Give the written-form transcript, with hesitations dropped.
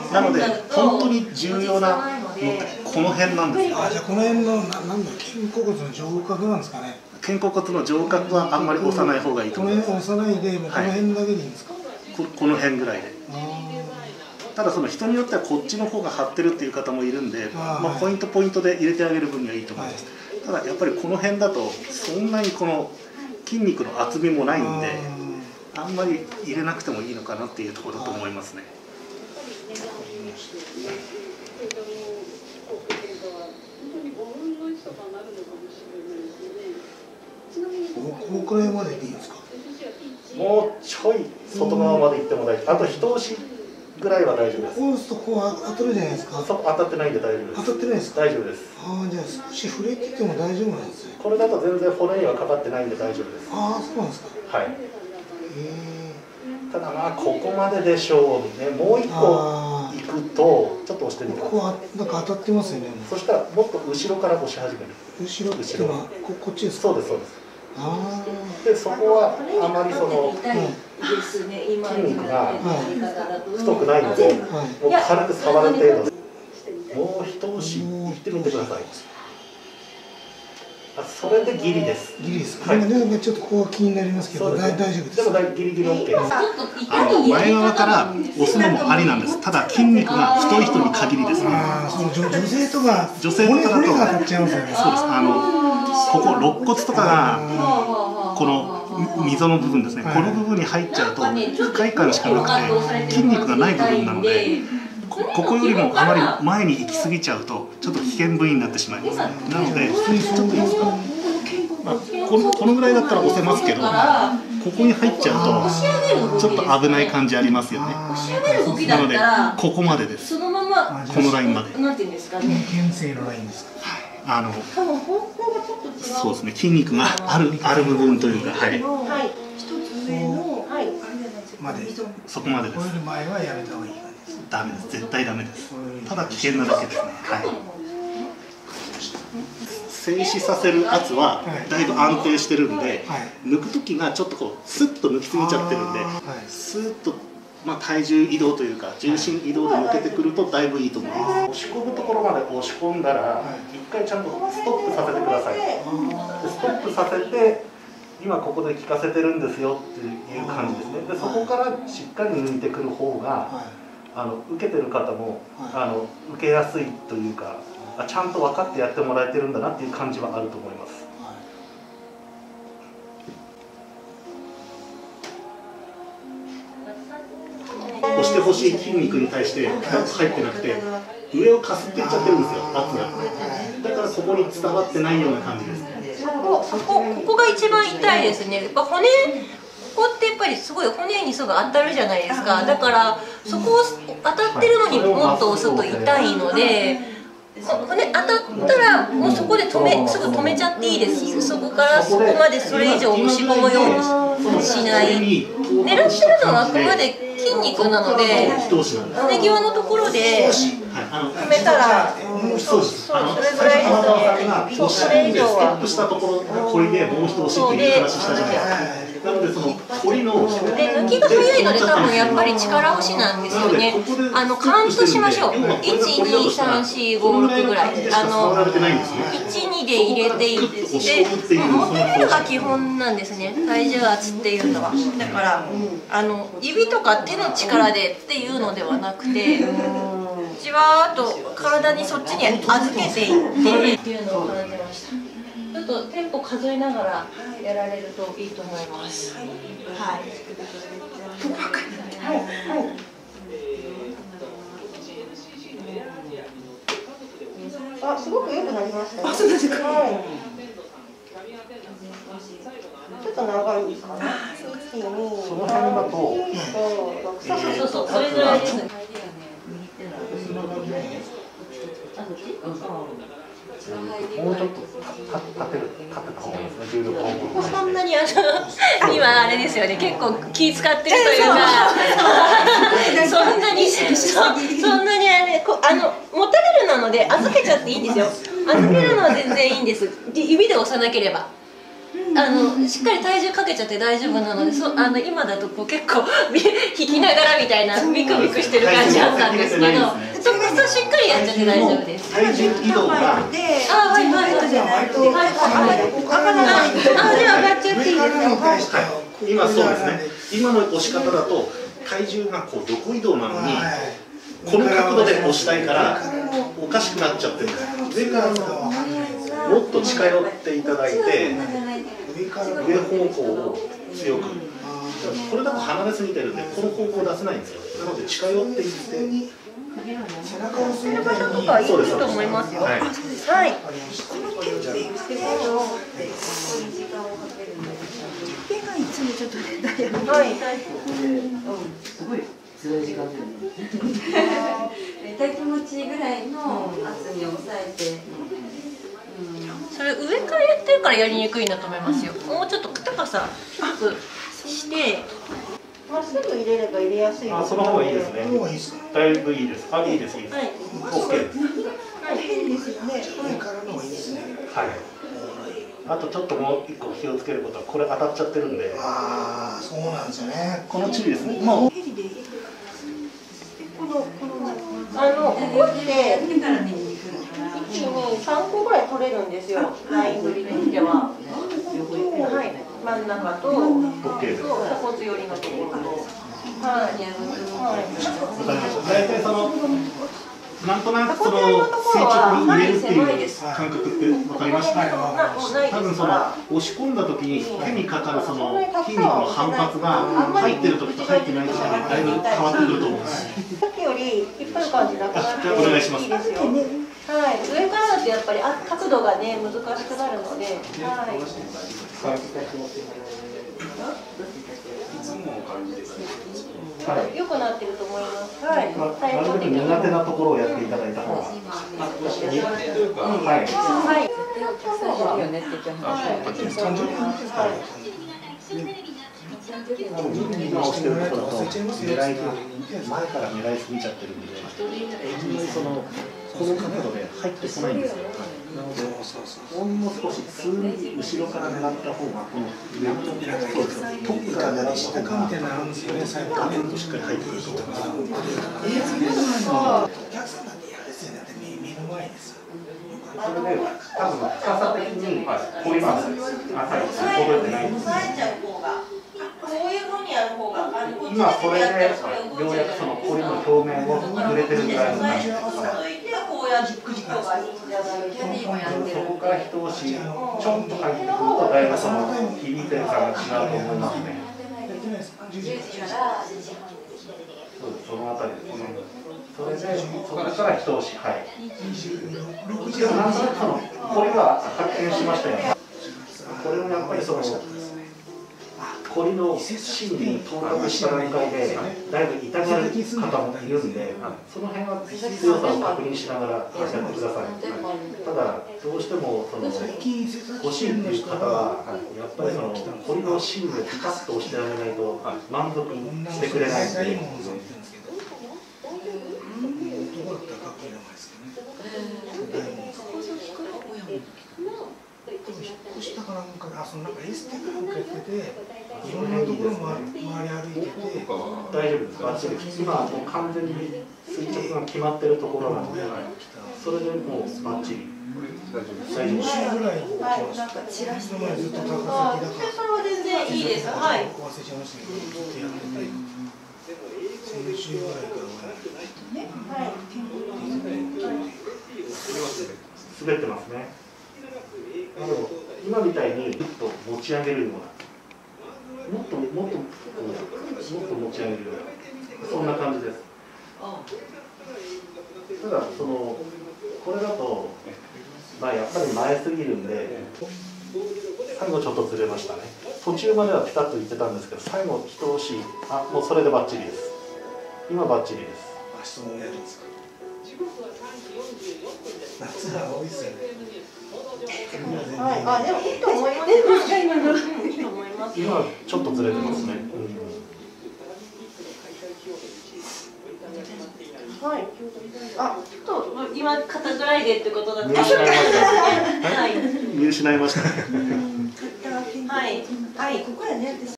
なので本当に重要なのってこの辺なんですよ。 じゃあこの辺のなんだ肩甲骨の上角なんですかね。 肩甲骨の上角はあんまり押さない方がいいと思います。 この辺押さないで、もうこの辺だけでいいんですか。 この辺ぐらいで。ただその人によってはこっちの方が張ってるっていう方もいるんで、まあポイントで入れてあげる分にはいいと思います。ただやっぱりこの辺だとそんなにこの筋肉の厚みもないんで、あんまり入れなくてもいいのかなっていうところだと思いますね。 このくらいまででいいんですか。 もうちょい外側まで行っても大丈夫。あと一押しぐらいは大丈夫です。 こうするとこう当たるじゃないですか。 当たってないんで大丈夫です。 当たってないですか。 大丈夫です。 じゃあ少し触れてても大丈夫なんですね。 これだと全然骨にはかかってないんで大丈夫です。 そうなんですか。 はい。ただまあここまででしょうね。もう一個行くとちょっと押してみてください。 ここなんか当たってますよね。 そしたらもっと後ろから押し始める。 後ろっていうのはこっちですか。 そうですそうです。でそこはあまりその筋肉が太くないので、もう軽く触る程度で。もう一押しいってみてください。それでギリです。 ギリです。なんかちょっとここは気になりますけど、大丈夫です。 でもギリギリ OK です。前側から押すのもありなんです。ただ筋肉が太い人に限りですね。 その女性とかだと骨が当たっちゃいますよね。 そうです。ここ肋骨とかがこの溝の部分ですね。この部分に入っちゃうと不快感しかなくて筋肉がない部分なので。ここよりもあまり前に行き過ぎちゃうとちょっと危険部位になってしまいます。なのでちょっといいですか、このぐらいだったら押せますけど、ここに入っちゃうとちょっと危ない感じありますよね。なのでここまでです。このラインまで。 牽制のラインですか。 そうですね。筋肉がある部分というか、はい。そこまでです。 これより前はやめた方がいい。 ダメです。絶対ダメです。ただ危険なだけですね。はい。静止させる圧はだいぶ安定してるんで、抜く時がちょっとこうスッと抜きすぎちゃってるんで、スーッと体重移動というか重心移動で抜けてくるとだいぶいいと思います。押し込むところまで押し込んだら一回ちゃんとストップさせてください。ストップさせて今ここで効かせてるんですよっていう感じですね。でそこからしっかり抜いてくる方が受けてる方も受けやすいというか、ちゃんと分かってやってもらえてるんだなっていう感じはあると思います。押してほしい筋肉に対して2つ入ってなくて上をかすっていっちゃってるんですよ、圧が。だからここに伝わってないような感じですね。 ここが一番痛いですね。やっぱ骨ここってやっぱりすごい骨にすぐ当たるじゃないですか。だからそこを当たってるのにもっと押すと痛いので、骨当たったらもうそこですぐ止めちゃっていいです。そこからそこまでそれ以上押し込むようにしない。狙ってるのはあくまで筋肉なので、骨際のところで止めたらそれぐらいですね。それ以上は。 ステップしたところがこれでもう一押しっていう話したじゃないですか。なのでそのコリので抜きが早いので多分やっぱり力押しなんですよね。カウントしましょう。1、2、3、4、5、6ぐらい。1、2で入れていって持ってみるのが基本なんですね。体重圧っていうのは。だから指とか手の力でっていうのではなくて、じわーっと体にそっちに預けていってっていうのを感じました。ちょっとテンポ数えながらやられるといいと思います。はい。はい。すごく良くなりましたね。そうですか。ちょっと長いですかね。その辺だと。 そう、それぐらいです。 もうちょっと立てた方がいいですね、重力を。 そんなに今あれですよね、結構気使ってるというか、そんなに持たれるなので預けちゃっていいんですよ。預けるのは全然いいんです。指で押さなければ。 しっかり体重かけちゃって大丈夫なので、今だとこう結構引きながらみたいなビクビクしてる感じあったんですけど、そこしっかりやっちゃって大丈夫です。 体重移動がはいはいはいじゃないと上がっちゃっていいですか。 今そうですね。今の押し方だと体重がこう横移動なのにこの角度で押したいからおかしくなっちゃってる。上からもっと近寄っていただいて上方向を強く。これだと離れすぎてるんでこの方向出せないんですよ。なので近寄っていって。 背中をする場所とかいいと思いますよ。はい。 手がいつもちょっとね、 はい。 すごい辛い時間で。大気持ちいいぐらいの圧に抑えて。 それ上からやってるからやりにくいんだと思いますよ。もうちょっと高さ低くして。まっすぐ入れれば入れやすい。 その方がいいですね。だいぶいいです。いいです、いいです。 はい。 OK です。 変ですよね。上からの方がいいですね。 はい。あとちょっともう一個気をつけることはこれ当たっちゃってるんで。 そうなんですよね。 この注意ですね。もう。 ここって3個ぐらい取れるんですよ。ライン取りとしては。はい。真ん中と鎖骨寄りのところと。はい。 わかりました。大体なんとなく垂直に入れるっていう感覚ってわかりました。多分押し込んだ時に手にかかる筋肉の反発が入ってる時と入ってない時でだいぶ変わってくると思うんです。 さっきより引っ張る感じなくなってじゃあお願いします。 いいですよ。はい。上からだとやっぱり角度がね難しくなるので。はい。良くなってると思います。はい。 なるべく苦手なところをやっていただいた方が。はい。 はい。 今押してるところだと前から狙いすぎちゃってるんで、この角度で入ってこないんですよ。なので、ほんの少し数ミリ後ろから狙った方が、この上のトップから狙った方が、ガーンとしっかり入ってくると思います。それで、多分深さ的にこういうのは覚えてないんです。今これでようやくこりの表面を触れてるぐらいの感じです。そこから一押しちょんと入ってくるとだいぶ響いてる感が違うと思いますね。そのあたりですね。それでそこから一押し、はい。なんとなくこれが発見しましたよね。これもやっぱりこりの芯に到達した段階でだいぶ痛がる方もいるんで、その辺は強さを確認しながらやってください。ただどうしてもご芯っていう方はやっぱりこりの芯をピタッと押してあげないと満足してくれないんで。 下かなんかエステかなんかやってて、いろんなところ周り歩いてて、 大丈夫です。バッチリです。今はもう完全に垂直が決まってるところなので、それでもうバッチリ。大丈夫です。 先週ぐらいに来ました。今までずっと高崎だから。 それは全然いいです。はい。 忘れちゃいましたけど、ずっとやってて、先週ぐらいからはい。 滑ってますね。今みたいにぐっと持ち上げるような、もっと持ち上げるような、そんな感じです。ただこれだとやっぱり前すぎるんで、最後ちょっとずれましたね。途中まではピタッといってたんですけど、最後一押し、もうそれでバッチリです。今バッチリです。 質問やるんですか。夏は多いですよね。 はい、でもいいと思います。いいと思います。 今ちょっとずれてますね。 はい。ちょっと今肩ぐらいでってことだった。 見失いました。見失いました。 ははいはい。 ここやね。